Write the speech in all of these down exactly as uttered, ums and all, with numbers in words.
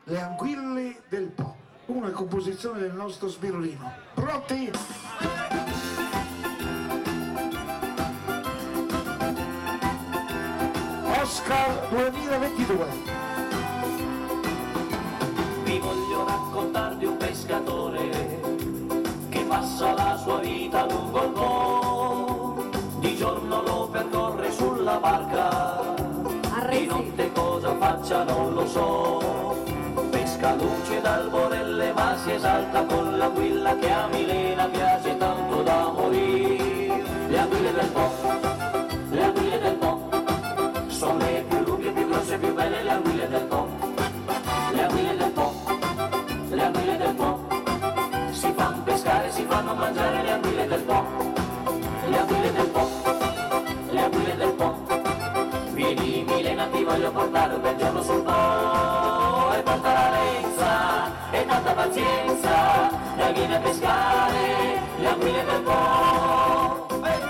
Le anguille del Po, una composizione del nostro Spirulino. Pronti? Oscar duemilaventidue. Vi voglio raccontare di un pescatore che passa la sua vita lungo il Po. Di giorno lo percorre sulla barca, di notte cosa faccia non lo so. Pesca luce d'alborelle ma si esalta con l'anguilla che a Milena piace tanto da morire. Le anguille del Po, le anguille del Po, sono le più lunghe, più grosse e più belle le anguille del Po. Le anguille del Po, le anguille del Po, si fanno pescare, si fanno mangiare le anguille del Po. Le anguille del Po, le anguille del Po, vieni Milena ti voglio portare un bel giorno sul Po. E porta la lenza e tanta pazienza, e vieni a pescare le anguille del Po.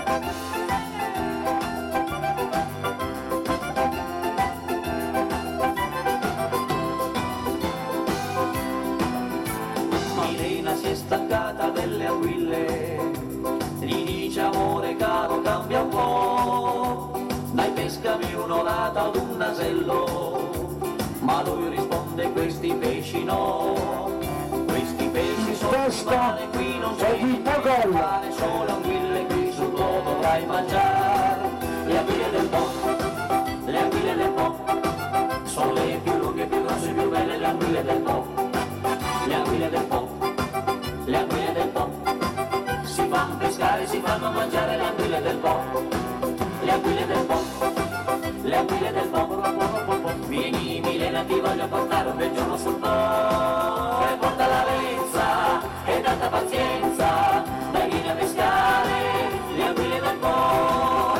Milena si è staccata delle anguille, gli dice amore caro cambia un po', dai pescami un'orata ad un nasello, ma lui risponde questi pesci no, questi pesci sono di mare, qui non sei di fare, solo anguille qui sul Po dovrai mangiare. Le anguille del Po, le anguille del Po, sono le più lunghe, più grosse e più belle le anguille del Po. Le anguille del Po, le anguille del Po, si fanno pescare, si fanno mangiare le anguille del Po. Le anguille del Po, le anguille del Po, vieni Milena ti voglio portare un bel giorno sul Po. E porta la lenza e tanta pazienza, dai vieni a pescare le anguille del Po.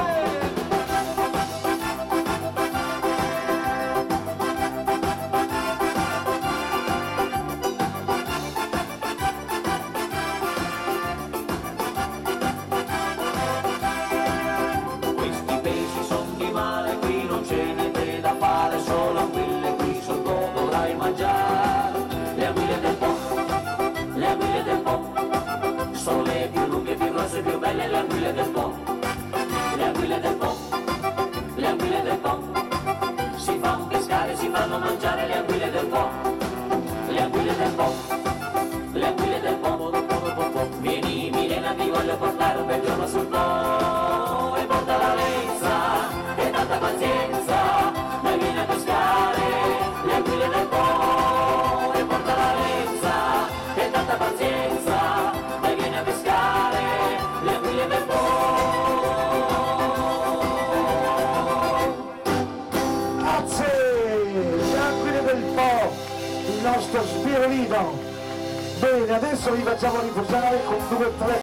Questi pesci son di mare, qui non c'è niente da fare, solo anguille qui sul Po dovrai mangiare. Le anguille del Po, le anguille del Po, sono le più lunghe, più grosse e più belle le anguille del Po. Le anguille del Po, le anguille del Po, si fanno pescare, si fanno mangiare le anguille del Po. Le anguille del Po, le anguille del Po, vieni Milena ti voglio portare un bel giorno sul Po. E porta la lenza e tanta pazienza, dai vieni a pescare le anguille del Po. E porta la lenza e tanta pazienza, dai vieni a pescare le anguille del Po. Grazie! Le anguille del Po, il nostro Spirulino. Bene, adesso vi facciamo riposare con due o tre